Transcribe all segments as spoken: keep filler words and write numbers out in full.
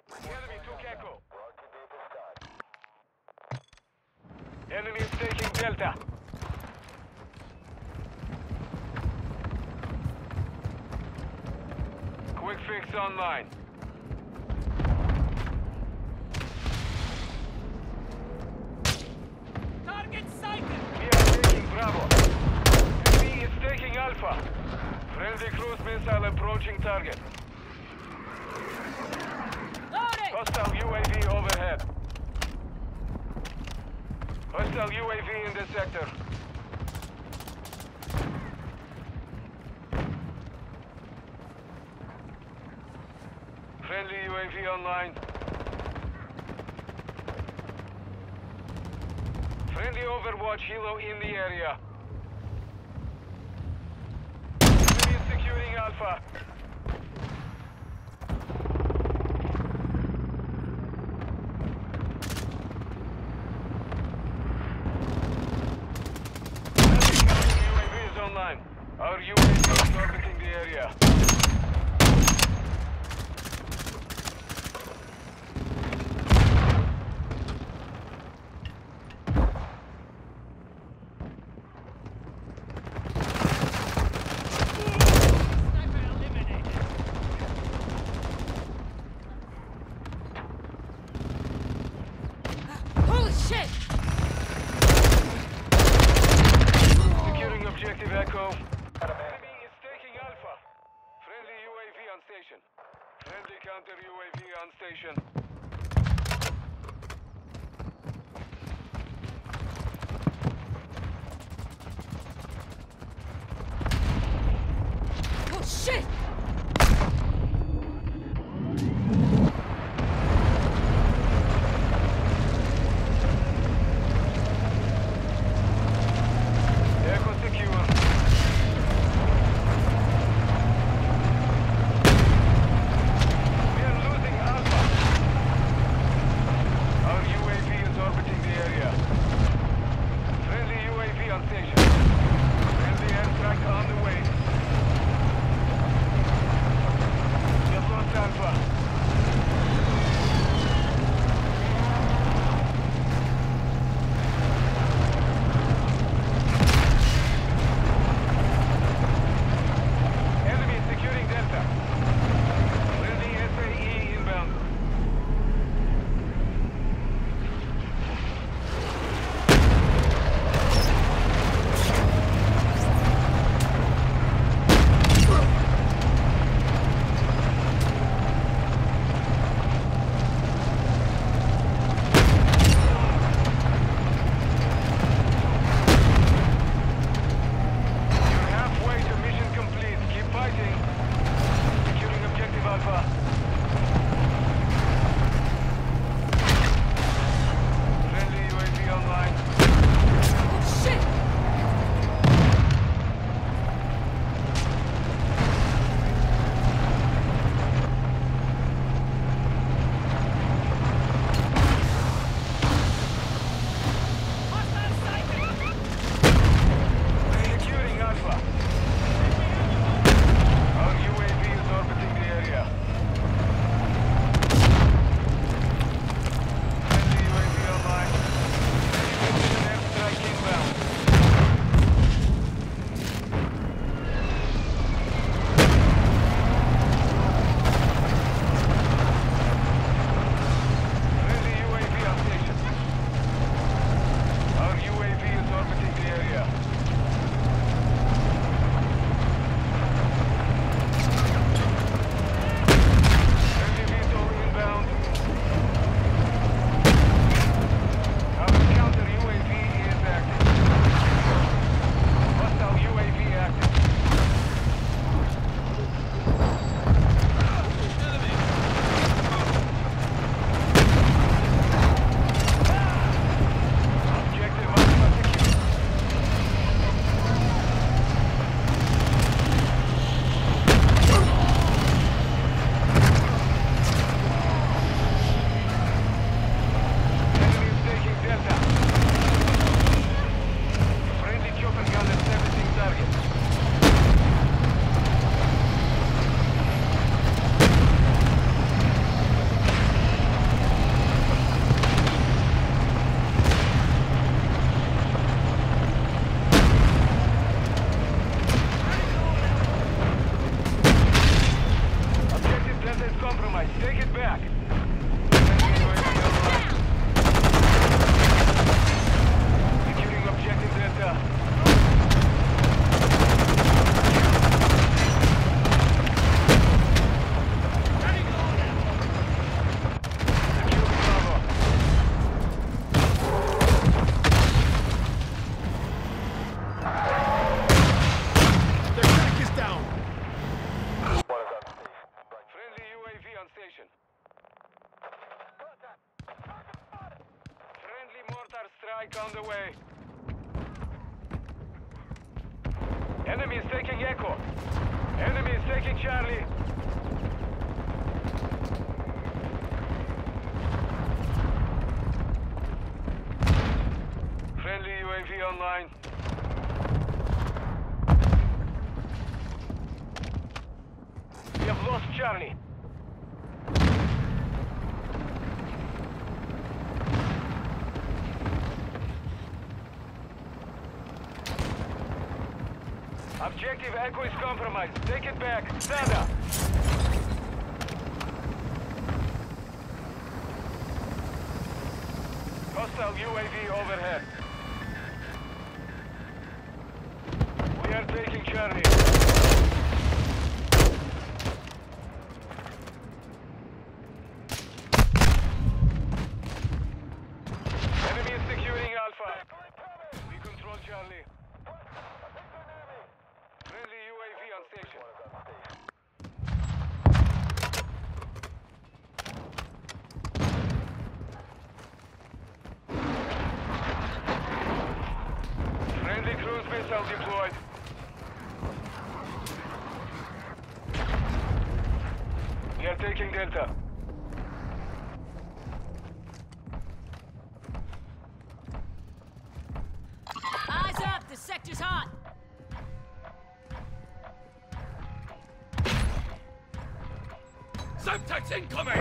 Enemy took Echo. Enemy is taking Delta. Quick fix online. Target sighted! We are taking Bravo. Enemy is taking Alpha. Friendly cruise missile approaching target. Loading! Hostile U A V overhead. Hostile U A V in the sector. Friendly U A V online. Friendly Overwatch Helo in the area. Enemy is securing Alpha. U A V is online. Our U A V is orbiting the area. Sniper eliminated! Holy shit! Securing objective Echo. Enemy is taking Alpha. Friendly U A V on station. Friendly counter U A V on station. Oh shit! Echo secure. We are losing Alpha. Our U A V is orbiting the area. Friendly U A V on station. Friendly airstrike on the way. Airstrike on the way. Enemy is taking Echo. Enemy is taking Charlie. Friendly U A V online. We have lost Charlie. Objective Echo is compromised. Take it back. Stand up. Hostile U A V overhead. We are taking Charlie. Enemy is securing Alpha. We control Charlie. Friendly U A V on station. Friendly cruise missile deployed. We are taking Delta. Eyes up! The sector's hot! Subtext incoming!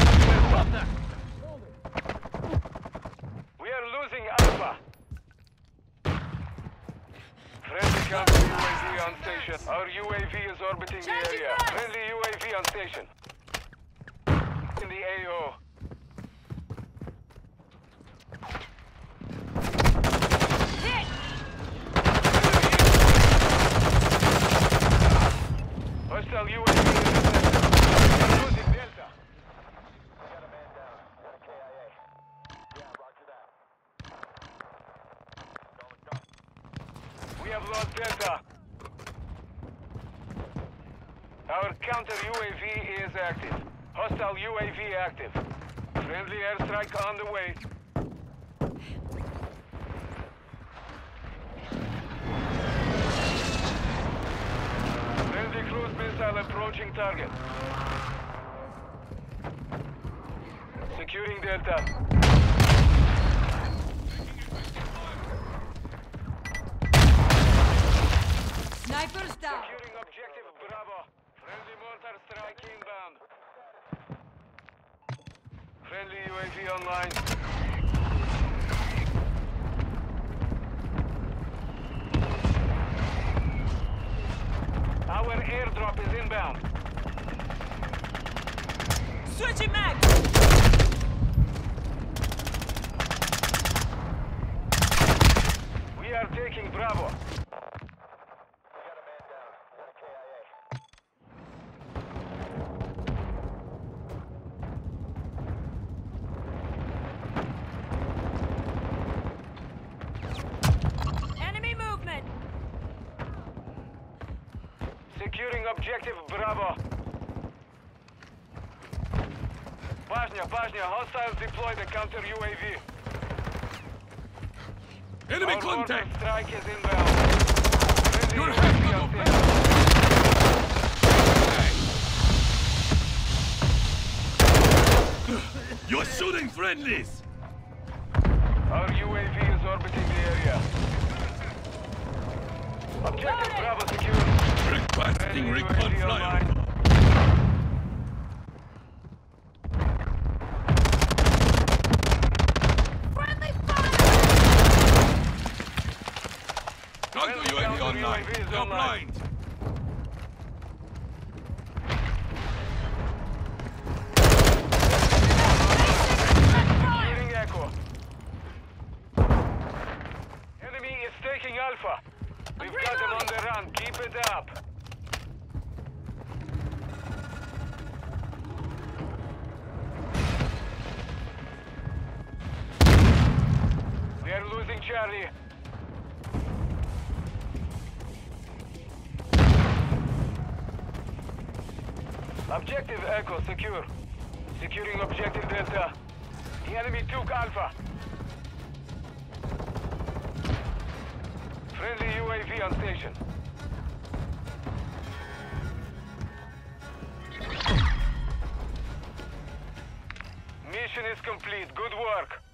We are losing Alpha. Friendly counter U A V on station. Our U A V is orbiting the Changing area. course. Friendly U A V on station. In the A O. Hit! Hostile U A V in the sector. We are losing Delta. Got a man down. Got a K I A. Yeah, roger that. We have lost Delta. Our counter U A V is active. Hostile U A V active. Friendly airstrike on the way. Friendly cruise missile approaching target. Securing Delta. Sniper's down! Securing objective Bravo. Friendly mortar strike inbound. Friendly U A V online. Our airdrop is inbound. Switching mag! We are taking Bravo. Enemy movement! Securing objective Bravo. Pajnia, Pajnia, hostiles deploy the counter U A V. Enemy Our contact! mortar strike is inbound. Friendly Your U A V head on got station. You're shooting friendlies! Our U A V is orbiting the area. Objective Bravo secured. Requesting recon flyover. Friendly fire! Counter U A V online. U A V is You're online. blind. Securing Echo. Enemy is taking Alpha. We've got them on the run. Keep it up. We are losing Charlie. Objective Echo secure. Securing objective Delta. The enemy took Alpha. Friendly U A V on station. Mission is complete. Good work.